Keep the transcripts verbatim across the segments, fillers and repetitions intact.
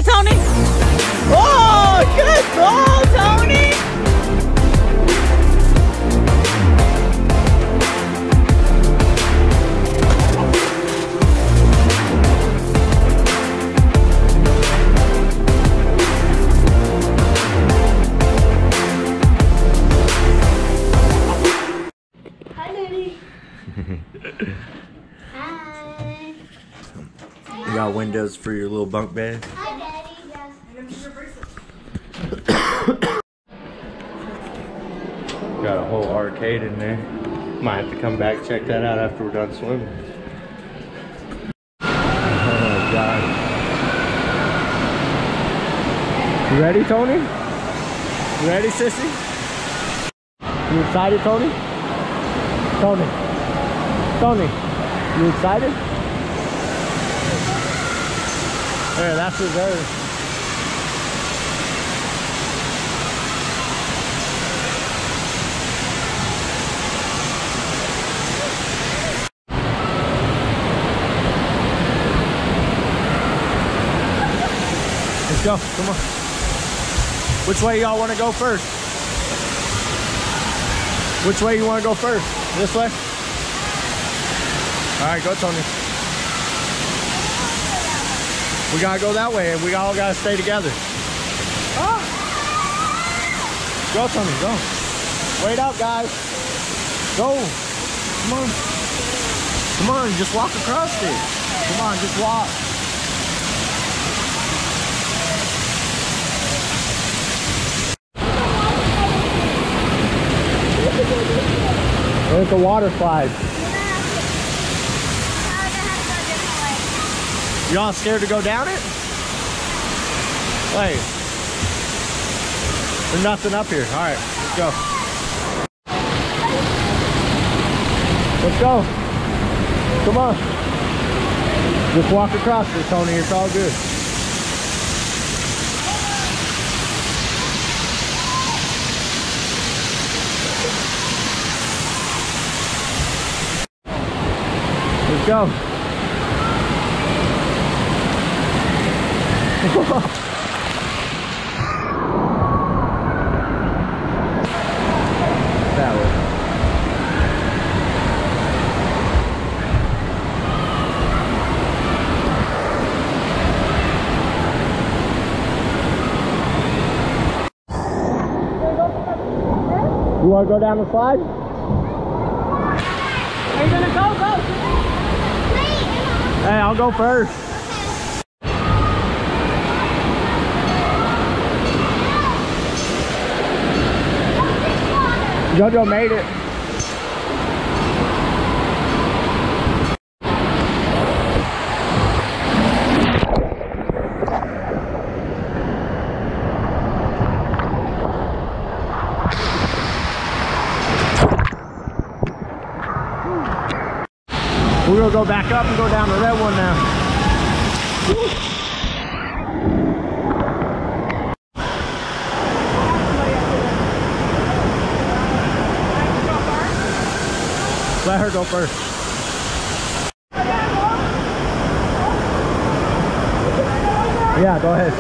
that, Tony? Oh, good ball, Tony! You got windows for your little bunk bed? Hi, Daddy. Yes. Got a whole arcade in there. Might have to come back check that out after we're done swimming. Oh God. You ready, Tony? You ready, sissy? You excited, Tony? Tony. Tony. You excited? There, that's reserved. Let's go, come on. Which way y'all want to go first? Which way you want to go first? This way? All right, go, Tony. We gotta go that way, and we all gotta stay together. Ah. Go, Tony, go. Wait up, guys. Go. Come on. Come on, just walk across it. Come on, just walk. There's the water slide. Y'all scared to go down it? Wait. There's nothing up here. All right, let's go. Let's go. Come on. Just walk across it, Tony. It's all good. Let's go. That way. You want to go down the slide? Are you gonna go? Go! Hey, I'll go first. Jojo made it. We're gonna go back up and go down the red one now. Let her go first. Yeah, go ahead.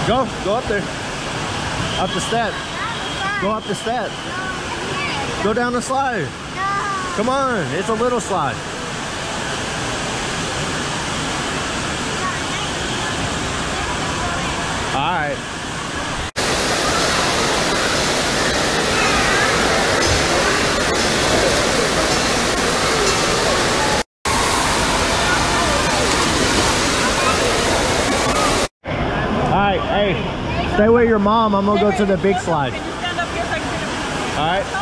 Go, go up there. Up the steps. Go up the steps. Go down the slide. Come on, it's a little slide. All right. All right, hey, stay with your mom. I'm gonna go to the big slide. Can you stand up here so I can see the... All right.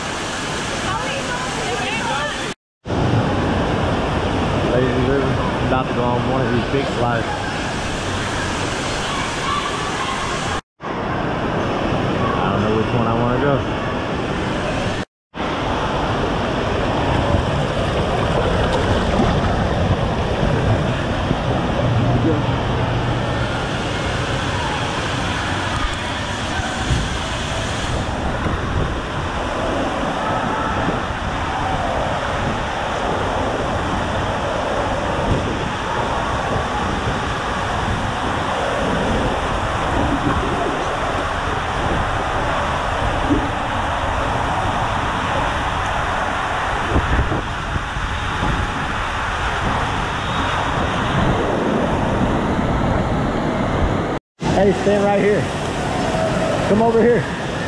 Ladies, we're about to go on one of these big slides. I don't know which one I want to go. Hey, stand right here. Come over here.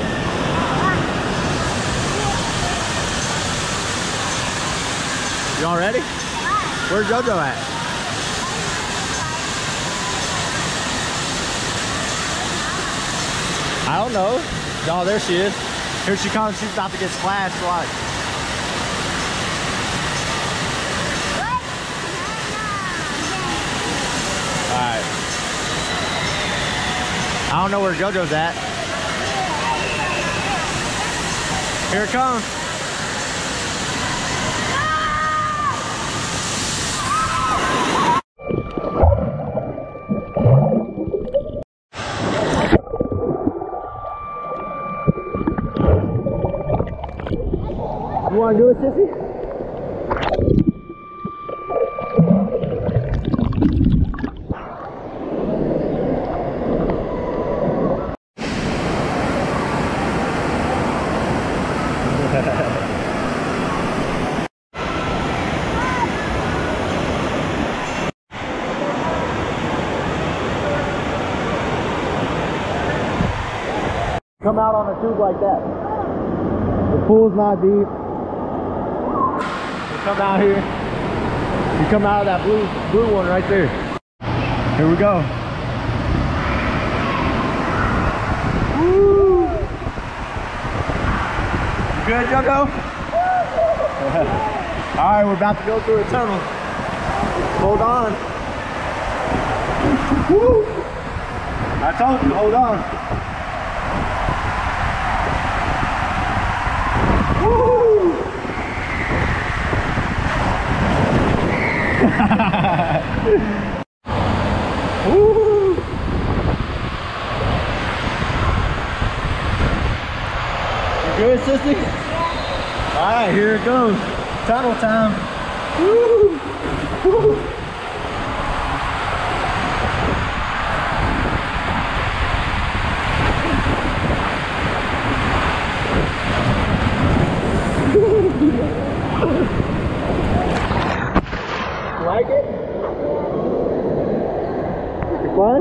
Y'all ready? Where's JoJo at? I don't know. Oh, there she is. Here she comes. She's about to get splashed. Watch. All right. I don't know where JoJo's at. Here it comes. You want to do it, sissy? Come out on a tube like that. The pool's not deep. You come out here. You come out of that blue blue one right there. Here we go. Woo! You good, JoJo? All right, we're about to go through a tunnel. Hold on. Woo! I told you, hold on. Woo! Woo! You good, sissy? All right, here it goes. Tunnel time. Woo! Woo! Like it? Fun?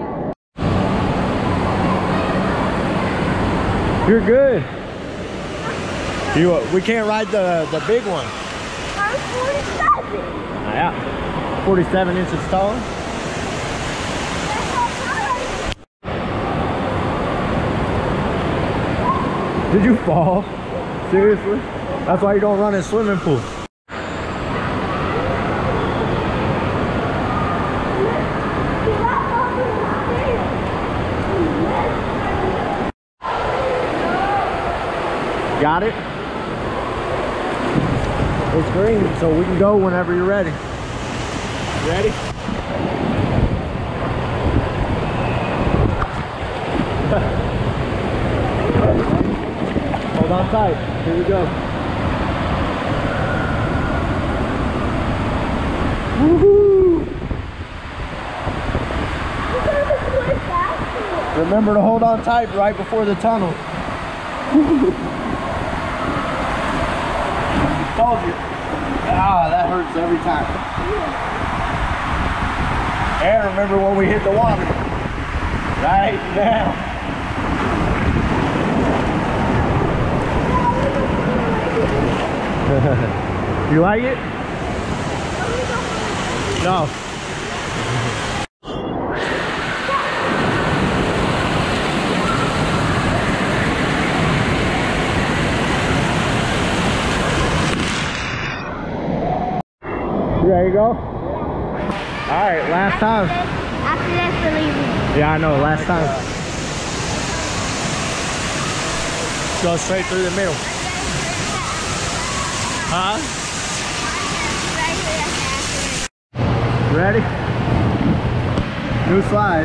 You're good. You, uh, we can't ride the, the big one. I'm forty-seven. Yeah. forty-seven inches tall. Did you fall? Seriously? That's why you don't run in swimming pools. Got it? It's green, so we can go whenever you're ready. Ready? Hold on tight. Here we go. Woohoo! You're gonna be fast. Remember to hold on tight right before the tunnel. Told you. Ah, that hurts every time. And remember when we hit the water. Right now. You like it? No. You ready to go? All right, last time. After this, we're leaving. Yeah, I know, last time. Go straight through the middle. Huh? Ready? New slide.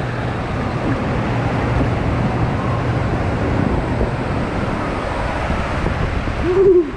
Woo.